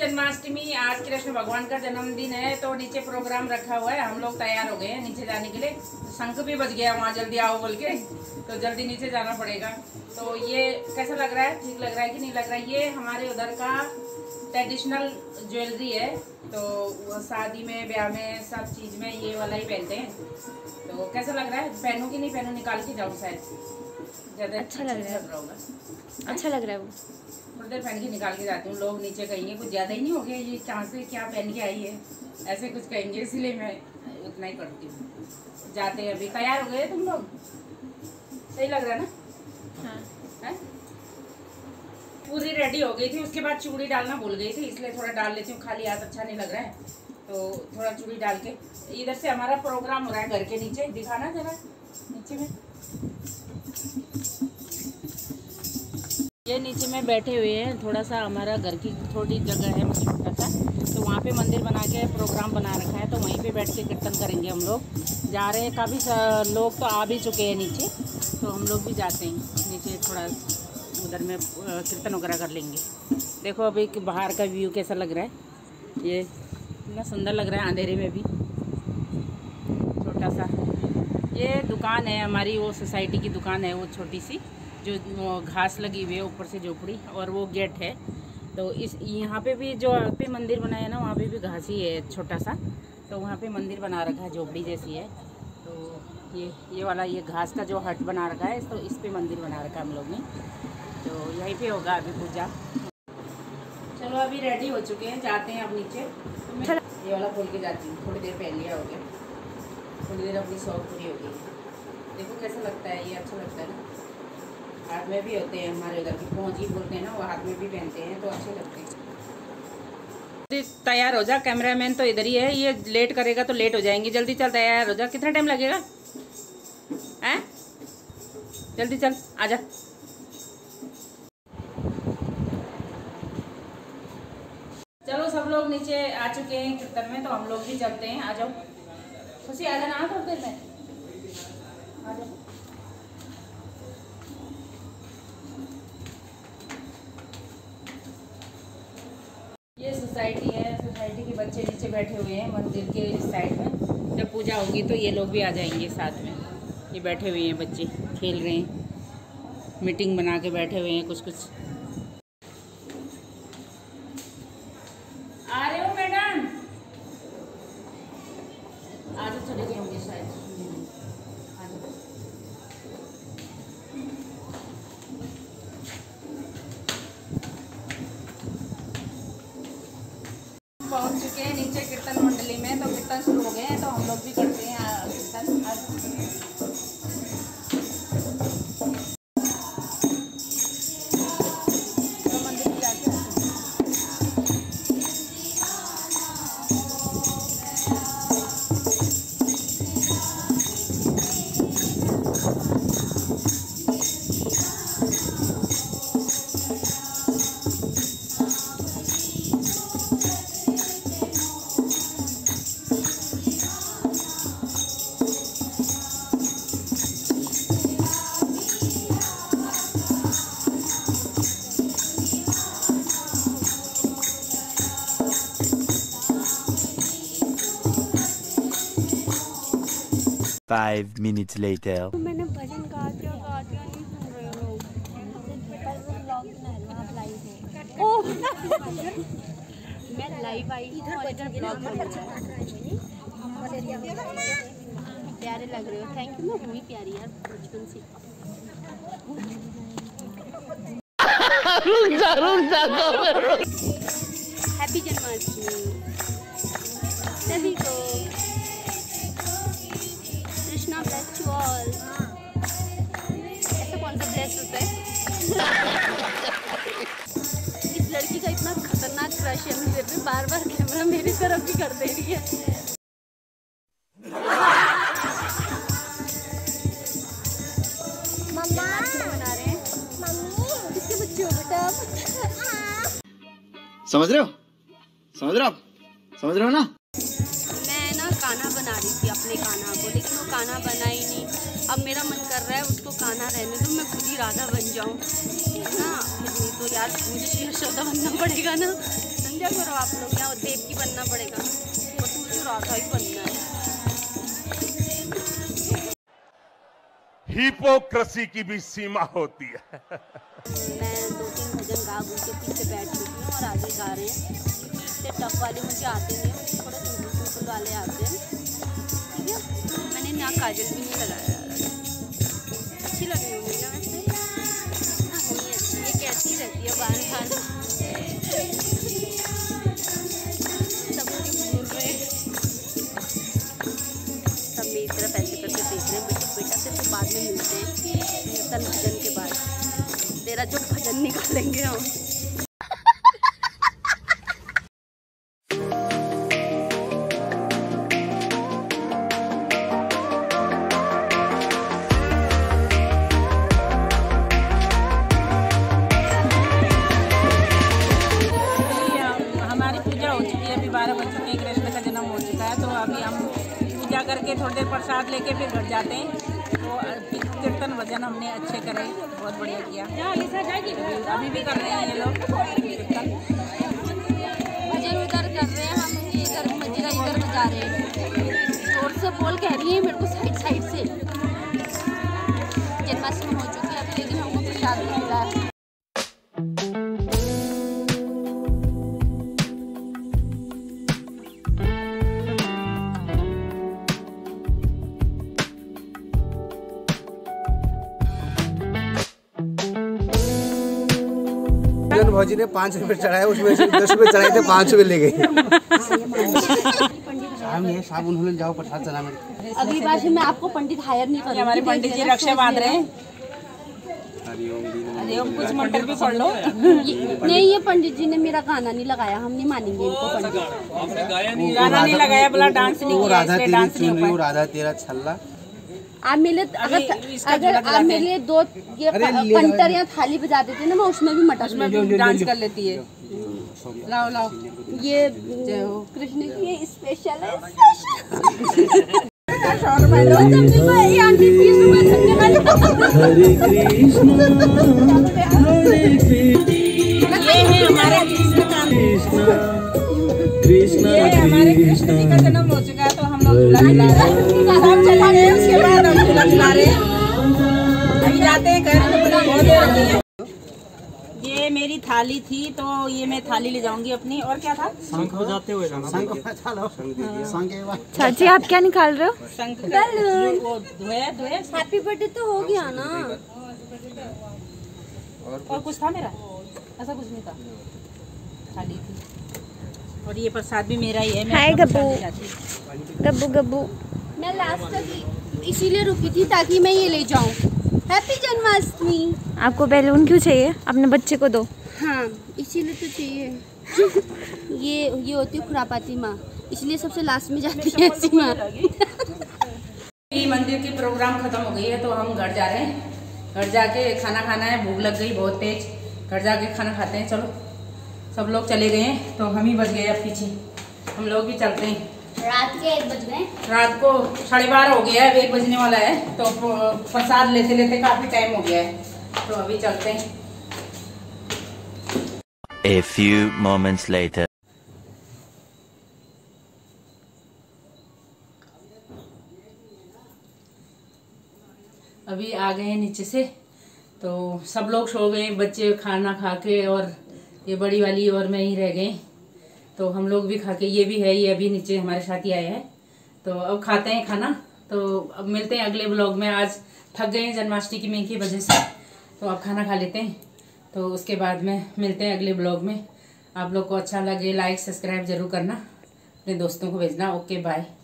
जन्माष्टमी। आज कृष्ण भगवान का जन्मदिन है तो नीचे प्रोग्राम रखा हुआ है। हम लोग तैयार हो गए हैं नीचे जाने के लिए। शंख भी बज गया वहाँ, जल्दी आओ बोल के, तो जल्दी नीचे जाना पड़ेगा। तो ये कैसा लग रहा है, ठीक लग रहा है कि नहीं लग रहा है? ये हमारे उधर का ट्रेडिशनल ज्वेलरी है, तो शादी में, ब्याह में, सब चीज़ में ये वाला ही पहनते हैं। तो कैसा लग रहा है? पहनूं कि नहीं पहनूं, निकाल के जाऊँ शायद ज़्यादा अच्छा लग रहा होगा। अच्छा लग रहा है वो। थोड़ी देर पहन के निकाल के जाती हूँ। लोग नीचे कहेंगे कुछ ज़्यादा ही नहीं हो गया, ये कहाँ से क्या पहन के आई है, ऐसे कुछ कहेंगे, इसलिए मैं उतना ही करती हूँ। जाते हैं। अभी तैयार हो गए तुम लोग? सही लग रहा है ना? हाँ। है? पूरी रेडी हो गई थी, उसके बाद चूड़ी डालना भूल गई थी, इसलिए थोड़ा डाल लेती हूँ। खाली हाथ अच्छा नहीं लग रहा है, तो थोड़ा चूड़ी डाल के। इधर से हमारा प्रोग्राम हो रहा है घर के नीचे, दिखाना जरा नीचे में। ये नीचे में बैठे हुए हैं, थोड़ा सा हमारा घर की थोड़ी जगह है छोटा सा, तो वहाँ पे मंदिर बना के प्रोग्राम बना रखा है, तो वहीं पे बैठ के कीर्तन करेंगे हम लोग। जा रहे हैं, काफ़ी लोग तो आ भी चुके हैं नीचे, तो हम लोग भी जाते हैं नीचे, थोड़ा उधर में कीर्तन वगैरह कर लेंगे। देखो अभी बाहर का व्यू कैसा लग रहा है, ये इतना सुंदर लग रहा है अंधेरे में भी। छोटा सा ये दुकान है हमारी, वो सोसाइटी की दुकान है, वो छोटी सी जो घास लगी हुई है ऊपर से झोपड़ी, और वो गेट है। तो इस यहाँ पे भी जो पे मंदिर बनाया है ना, वहाँ पे भी घास ही है छोटा सा, तो वहाँ पे मंदिर बना रखा है, झोपड़ी जैसी है। तो ये वाला ये घास का जो हट बना रखा है, तो इस पे मंदिर बना रखा है हम लोग ने, तो यहीं पे होगा अभी पूजा। चलो अभी रेडी हो चुके हैं, जाते हैं अब नीचे। तो मैं ये वाला खोल के जाती हूँ, थोड़ी देर पहन लिया हो गया, थोड़ी देर अपनी शौक पूरी हो गई। देखो कैसा लगता है, ये अच्छा लगता है ना। हाथ में भी होते हैं हमारे उधर की पौंजी बोलते हैं ना, वो हाथ में भी पहनते हैं, तो अच्छे लगते हैं। तैयार हो जा, कैमरामैन तो इधर ही है, ये लेट करेगा तो लेट हो जाएंगे। जल्दी चल, तैयार हो जा। कितना टाइम लगेगा? हैं? जल्दी चल, आजा। चलो सब लोग नीचे आ चुके हैं कीर्तन में, तो हम लोग भी चलते हैं। आ जाओ खुशी, आ जाना थोड़ी देर में, आ जाओ। ये सोसाइटी है, सोसाइटी के बच्चे नीचे बैठे हुए हैं मंदिर के इस साइड में। जब पूजा होगी तो ये लोग भी आ जाएंगे साथ में। ये बैठे हुए हैं बच्चे, खेल रहे हैं, मीटिंग बना के बैठे हुए हैं। कुछ आ रहे हो मैडम? आज चले गए होंगे शायद। पहुंच चुके हैं नीचे कीर्तन मंडली में, तो कीर्तन शुरू हो गए हैं, तो हम लोग भी करते हैं कीर्तन। तो मंदिर में जाके Five minutes later. मैंने भजन गाते नहीं सुन रहे हो लोग, पर वो ब्लॉग बना आप लाइव हो। ओह मैं लाइव आई हूँ और इधर ब्लॉग बन रहा है। प्यारे लग रहे हो, थैंक यू। मैं हुई प्यारी यार बचपन से। हैप्पी जन्माष्टमी सभी को। Krishna bless you all. ऐसा कौन सा ब्लेस होता है? इस लड़की का इतना खतरनाक क्रश है मुझे पे, बार बार कैमरा मेरी तरफ भी कर दे रही है। मम्मा बना रहे हैं। मम्मी किसके बच्चे हो बेटा? समझ रहे हो? समझ रहे हो? समझ रहे हो ना? मैं ना कान्हा बना रही थी अपने कान्हा को, लेकिन वो कान्हा बना ही नहीं। अब मेरा मन कर रहा है उसको कान्हा रहने दो, मैं खुद ही राधा बन जाऊँ ना। फिर नहीं तो यार मुझे यशोदा बनना पड़ेगा ना। पूजा करो आप लोग, यहाँ देव की बनना पड़ेगा, बस मुझे राधा ही बनना है। हिपोक्रेसी की भी सीमा होती है। मैं 2-3 भजन गा के पीछे बैठ चुकी हूँ और आगे गा रहे हैं। इतने टफ वाले मुझे आते नहीं हैं, मुझे थोड़ा सिंपल वाले आते हैं। ठीक है, मैंने ना काजल भी नहीं लगाया यार, अच्छी लग रही होंगी ना वैसे। ये कैसी रहती है बार बार, सब मुझे भूल रहे हैं, सब मेरी तरफ ऐसे करके देख रहे हैं। बेटा से तो बाद में मिलते हैं कीर्तन भजन के बाद, तेरा जो भजन निकालेंगे हम। हमारी पूजा हो चुकी है, अभी 12 बज चुके हैं, कृष्ण का जन्म हो चुका है। तो अभी हम पूजा करके थोड़ी देर प्रसाद लेके फिर घर जाते हैं। तो कीर्तन भजन हमने अच्छे करे, बहुत बढ़िया किया। अभी भी कर रहे हैं ये लोग कीर्तन भजन उधर कर रहे हैं, हम इधर मजीरा इधर बजा रहे हैं। जोर से बोल कह रही है मेरे को साइड से। जन्माष्टमी हो चुकी है अभी, लेकिन हमको प्रसाद नहीं मिला है। भौजी ने 5 रुपए चढ़ाए, उसमें से 10 रुपए चढ़ाए थे, 5 रुपए ले गए। साबुन होने जाओ प्रसाद चला मेरे। अगली बार से मैं आपको पंडित हायर नहीं करूँगी। हमारे पंडित जी रक्षा बांध रहे हैं। कुछ मंत्र भी पढ़ लो। नहीं, ये पंडित जी ने मेरा गाना नहीं लगाया, हम नहीं मानेंगे इनको। पंडित गाना नहीं लगाया, बोला डांस नहीं किया, राधा इसलिए तेरी डांस नहीं हो चुनरी, पाया। राधा तेरा छल्ला। आप मेरे अगर आप मेरे लिए 2 ये पंटर या थाली बजा देते ना, मैं उसमें भी मटक उसमें भी डांस कर लेती है। लाओ लाओ, ये कृष्ण की ये स्पेशल है। ये आंटी 20 रुपए देने वाली। ये है हमारे कृष्ण जी का जन्म हो चुका है, तो हम लोग झूला झुला रहे हैं। सब चला गए, उसके बाद हम झूला झुला रहे हैं। अभी जाते हैं घर, बहुत देर हो गई है। ये मेरी थाली थी, तो ये मैं थाली ले जाऊंगी अपनी। और क्या था? शंख बजाते हुए जाना। चाची आप क्या निकाल रहे हो? शंख का वो धोया। हैप्पी बर्थडे तो हो गया ना। और कुछ था मेरा? ऐसा कुछ नहीं था, थाली थी। और ये प्रसाद भी मेरा ही है। हाय गब्बू, गब्बू गब्बू। मैं लास्ट तक इसीलिए रुकी थी ताकि मैं ये ले जाऊं। हैप्पी जन्माष्टमी। आपको बैलून क्यों चाहिए? अपने बच्चे को दो। हाँ, इसीलिए तो चाहिए। ये होती है खुरापाती माँ, इसलिए सबसे लास्ट में जाती है ऐसी माँ। मंदिर की प्रोग्राम खत्म हो गई है, तो हम घर जा रहे हैं। घर जाके खाना खाना है, भूख लग गई बहुत तेज। घर जाके खाना खाते हैं। चलो, सब लोग चले गए हैं, तो हम ही बच गए अब पीछे। हम लोग भी चलते हैं। रात के 1 बज गए। रात को 12:30 हो गया है, अब 1 बजने वाला है। तो प्रसाद लेते लेते काफी टाइम हो गया है, तो अभी चलते हैं। A few moments later. अभी आ गए हैं नीचे से, तो सब लोग सो गए, बच्चे खाना खा के, और ये बड़ी वाली और मैं ही रह गए। तो हम लोग भी खा के, ये भी है, ये अभी नीचे हमारे साथ ही आए हैं। तो अब खाते हैं खाना। तो अब मिलते हैं अगले ब्लॉग में। आज थक गए हैं जन्माष्टमी की वजह से, तो अब खाना खा लेते हैं। तो उसके बाद में मिलते हैं अगले ब्लॉग में। आप लोग को अच्छा लगे लाइक सब्सक्राइब जरूर करना, अपने दोस्तों को भेजना। Okay bye.